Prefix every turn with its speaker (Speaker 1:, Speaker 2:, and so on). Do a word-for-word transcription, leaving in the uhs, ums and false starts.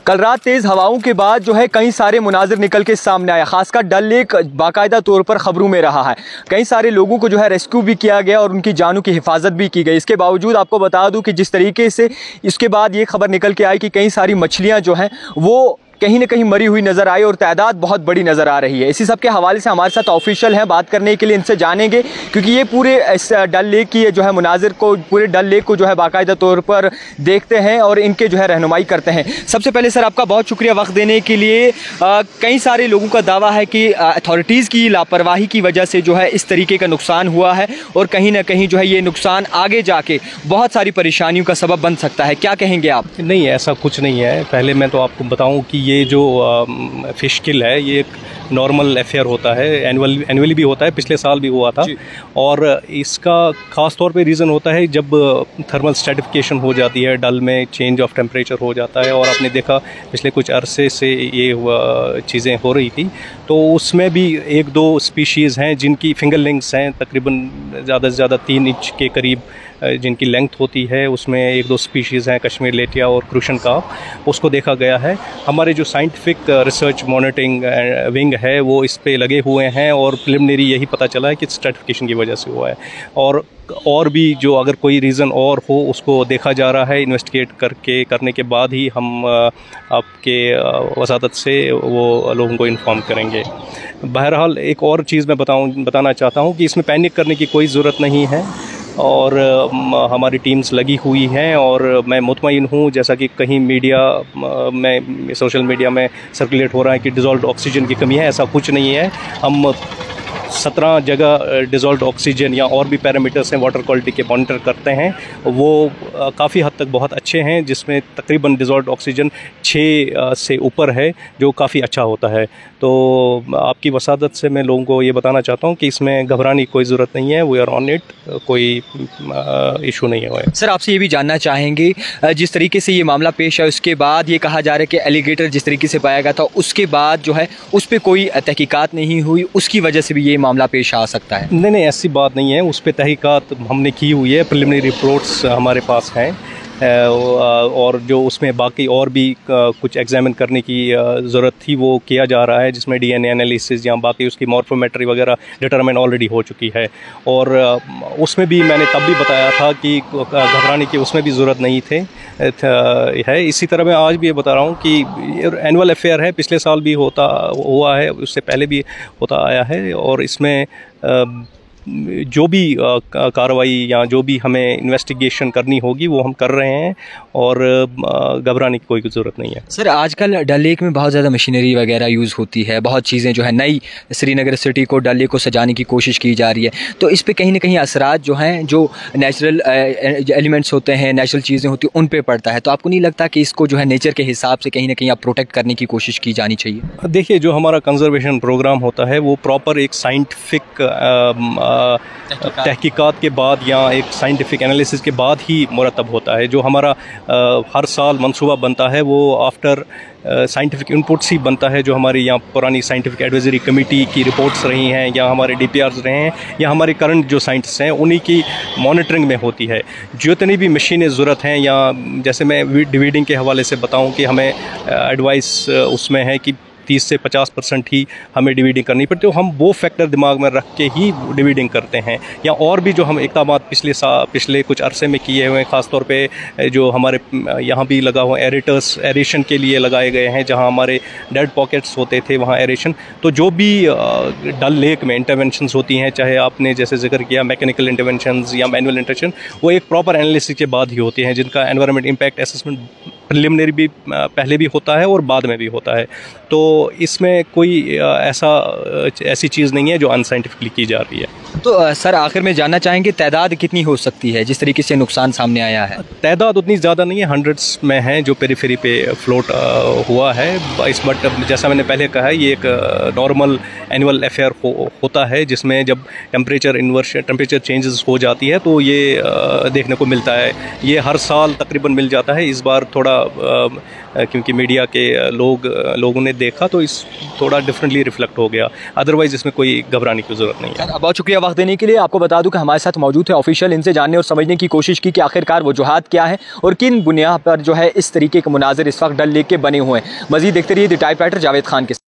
Speaker 1: कल रात तेज़ हवाओं के बाद जो है कई सारे मुनाजिर निकल के सामने आया, खासकर डल लेक बाकायदा तौर पर खबरों में रहा है। कई सारे लोगों को जो है रेस्क्यू भी किया गया और उनकी जानों की हिफाजत भी की गई। इसके बावजूद आपको बता दूं कि जिस तरीके से इसके बाद ये खबर निकल के आई कि कई सारी मछलियाँ जो हैं वो कहीं ना कहीं मरी हुई नजर आई और तादाद बहुत बड़ी नजर आ रही है। इसी सब के हवाले से हमारे साथ ऑफिशियल हैं, बात करने के लिए इनसे जानेंगे, क्योंकि ये पूरे इस डल लेक की जो है मुनाजिर को, पूरे डल लेक को जो है बाकायदा तौर पर देखते हैं और इनके जो है रहनुमाई करते हैं। सबसे पहले सर आपका बहुत शुक्रिया वक्त देने के लिए। आ, कई सारे लोगों का दावा है कि अथॉरिटीज़ की लापरवाही की वजह से जो है इस तरीके का नुकसान हुआ है और कहीं ना कहीं जो है ये नुकसान आगे जाके बहुत सारी परेशानियों का सबब बन सकता है। क्या कहेंगे आप?
Speaker 2: नहीं, ऐसा कुछ नहीं है। पहले मैं तो आपको बताऊं कि ये जो फिश किल है ये एक नॉर्मल अफेयर होता है, एनुअल एनुअली भी होता है, पिछले साल भी हुआ था। और इसका ख़ास तौर पे रीज़न होता है जब थर्मल स्ट्रेटिफिकेशन हो जाती है, डल में चेंज ऑफ टेम्परेचर हो जाता है। और आपने देखा पिछले कुछ अरसे से ये चीज़ें हो रही थी, तो उसमें भी एक दो स्पीशीज़ हैं जिनकी फिंगर लेंथ्स हैं तकरीबन ज़्यादा से ज़्यादा तीन इंच के करीब जिनकी लेंथ होती है। उसमें एक दो स्पीशीज़ हैं, कश्मीर लेटिया और क्रूशन कार्प, उसको देखा गया है। हमारे जो साइंटिफिक रिसर्च मॉनिटरिंग विंग है वो इस पे लगे हुए हैं और प्रिलिमिनरी यही पता चला है कि स्ट्रेटिफिकेशन की वजह से हुआ है। और और भी जो अगर कोई रीज़न और हो उसको देखा जा रहा है, इन्वेस्टिगेट करके करने के बाद ही हम आपके वसादत से वो लोगों को इन्फॉर्म करेंगे। बहरहाल एक और चीज़ मैं बताऊं बताना चाहता हूं कि इसमें पैनिक करने की कोई ज़रूरत नहीं है और हमारी टीम्स लगी हुई हैं। और मैं मुतमईन हूँ, जैसा कि कहीं मीडिया में, सोशल मीडिया में सर्कुलेट हो रहा है कि डिज़ोल्व्ड ऑक्सीजन की कमी है, ऐसा कुछ नहीं है। हम सत्रह जगह डिज़ोल्व्ड ऑक्सीजन या और भी पैरामीटर्स हैं वाटर क्वालिटी के मॉनिटर करते हैं, वो काफ़ी हद तक बहुत अच्छे हैं, जिसमें तकरीबन डिज़ोल्व्ड ऑक्सीजन छः से ऊपर है, जो काफ़ी अच्छा होता है। तो आपकी वसादत से मैं लोगों को ये बताना चाहता हूँ कि इसमें घबराने की कोई ज़रूरत नहीं है। वी आर ऑन इट, कोई इशू नहीं है।
Speaker 1: सर आपसे ये भी जानना चाहेंगे, जिस तरीके से ये मामला पेश है उसके बाद ये कहा जा रहा है कि एलिगेटर जिस तरीके से पाया गया था उसके बाद जो है उस पर कोई तहकीकात नहीं हुई, उसकी वजह से भी ये मामला पेश आ सकता है?
Speaker 2: नहीं नहीं, ऐसी बात नहीं है। उस पर तहकीकात हमने की हुई है, प्रिलिमिनरी रिपोर्ट्स हमारे पास हैं और जो उसमें बाकी और भी कुछ एग्जामिन करने की ज़रूरत थी वो किया जा रहा है, जिसमें डीएनए एनालिसिस या बाकी उसकी मॉर्फोमेट्री वगैरह डिटरमिन ऑलरेडी हो चुकी है। और उसमें भी मैंने तब भी बताया था कि घबराने की उसमें भी ज़रूरत नहीं थे है। इसी तरह मैं आज भी ये बता रहा हूँ कि एनुअल अफेयर है, पिछले साल भी होता हुआ है, उससे पहले भी होता आया है। और इसमें जो भी कार्रवाई या जो भी हमें इन्वेस्टिगेशन करनी होगी वो हम कर रहे हैं और घबराने की कोई ज़रूरत नहीं है।
Speaker 1: सर आजकल डल लेक में बहुत ज़्यादा मशीनरी वगैरह यूज़ होती है, बहुत चीज़ें जो है नई श्रीनगर सिटी को, डल लेक को सजाने की कोशिश की जा रही है, तो इस पे कहीं ना कहीं असरात जो हैं, जो नेचुरल एलिमेंट्स होते हैं, नेचुरल चीज़ें होती हैं, उन पे पड़ता है। तो आपको नहीं लगता कि इसको जो है नेचर के हिसाब से कहीं ना कहीं आप प्रोटेक्ट करने की कोशिश की जानी चाहिए?
Speaker 2: देखिए, जो हमारा कंजर्वेशन प्रोग्राम होता है वो प्रॉपर एक साइंटिफिक तहकीकात के बाद या एक साइंटिफिक एनालिसिस के बाद ही मुरतब होता है। जो हमारा आ, हर साल मंसूबा बनता है वो आफ्टर साइंटिफिक इनपुट्स ही बनता है, जो हमारी यहाँ पुरानी साइंटिफिक एडवाइजरी कमेटी की रिपोर्ट्स रही हैं या हमारे डीपीआर्स रहे हैं या हमारे करंट जो साइंटिस्ट हैं उन्हीं की मॉनिटरिंग में होती है। जितनी भी मशीनें ज़रूरत हैं, या जैसे मैं डिवीडिंग के हवाले से बताऊँ कि हमें एडवाइस उसमें है कि तीस से पचास परसेंट ही हमें डिवीडिंग करनी पड़ती है, तो हम वो फैक्टर दिमाग में रख के ही डिवीडिंग करते हैं। या और भी जो हम इक़दाम पिछले सा पिछले कुछ अरसे में किए हुए हैं, ख़ास तौर पे जो हमारे यहाँ भी लगा हुआ एरेटर्स एरेशन के लिए लगाए गए हैं, जहाँ हमारे डेड पॉकेट्स होते थे वहाँ एरेशन। तो जो भी डल लेक में इंटरवेंशंस होती हैं, चाहे आपने जैसे जिक्र किया मैकेनिकल इंटरवेंशंस या मैनुअल इंटरवेंशन, वो एक प्रॉपर एनालिसिस के बाद ही होती हैं, जिनका एनवायरनमेंट इम्पैक्ट असेसमेंट प्रिलिमिनरी भी पहले भी होता है और बाद में भी होता है। तो इसमें कोई ऐसा ऐसी चीज़ नहीं है जो अनसाइंटिफिकली की जा रही है।
Speaker 1: तो सर आखिर में जानना चाहेंगे तादाद कितनी हो सकती है जिस तरीके से नुकसान सामने आया है?
Speaker 2: तादाद उतनी ज़्यादा नहीं है, हंड्रेड्स में है जो पेरीफेरी पे फ्लोट हुआ है। इस बट जैसा मैंने पहले कहा है, ये एक नॉर्मल एनुअल अफेयर हो, होता है, जिसमें जब टेम्परेचर इन्वर्स टेम्परेचर चेंजेस हो जाती है तो ये देखने को मिलता है। ये हर साल तकरीबन मिल जाता है। इस बार थोड़ा क्योंकि मीडिया के लोग लोगों ने देखा तो इस थोड़ा डिफरेंटली रिफ्लेक्ट हो गया, अदरवाइज़ इसमें कोई घबराने की ज़रूरत नहीं है।
Speaker 1: बहुत शुक्रिया वक्त देने के लिए। आपको बता दूं कि हमारे साथ मौजूद है ऑफिशियल, इनसे जानने और समझने की कोशिश की कि आखिरकार वजूहात क्या है और किन बुनियाद पर जो है इस तरीके के मुनाजिर इस वक्त डल लेक के बने हुए हैं। मजीद देखते रहिए द टाइपराइटर जावेद खान के।